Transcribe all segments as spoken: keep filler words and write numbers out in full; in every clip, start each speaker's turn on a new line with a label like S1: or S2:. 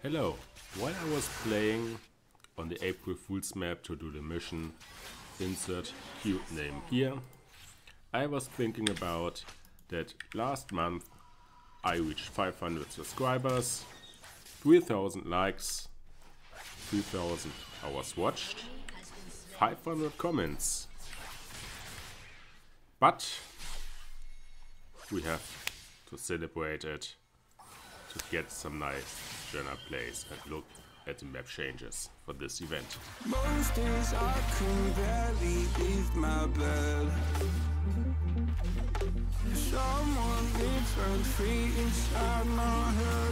S1: Hello, while I was playing on the April Fool's map to do the mission, insert cute name here, I was thinking about that last month I reached five hundred subscribers, three thousand likes, three thousand hours watched, five hundred comments. But we have to celebrate it to get some nice janna plays and look at the map changes for this event.
S2: Most days I can barely leave my bed. Someone lives rent free inside my head.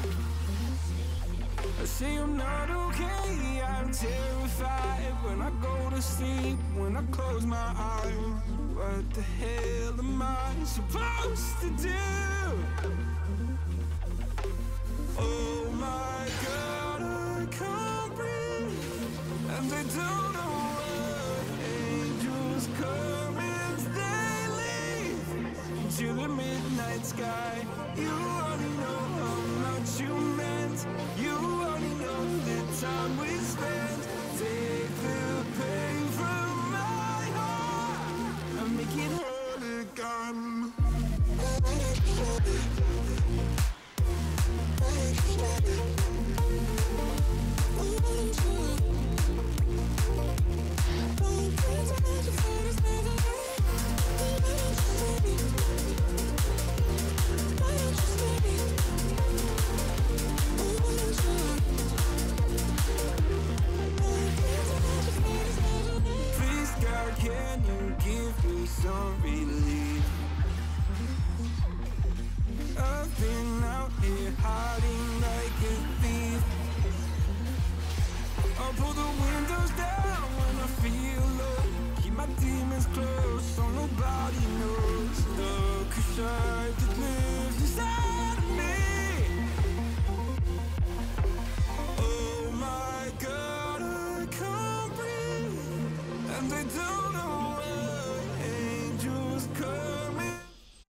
S2: I say I'm not okay, I'm terrified when I go to sleep, when I close my eyes. What the hell am I supposed to do? Oh my God, I can't breathe, and I don't know what angels come and they leave to the midnight sky. You only know how much you meant. You only know the time we spent. Take the pain from my heart and make it whole again. Please God, can you give me some relief? I've been out here hiding like a thief. I'll pull the windows down when I feel low. Keep my demons close so nobody knows. Look aside that lives inside of me. Oh my God, I can't breathe, and I don't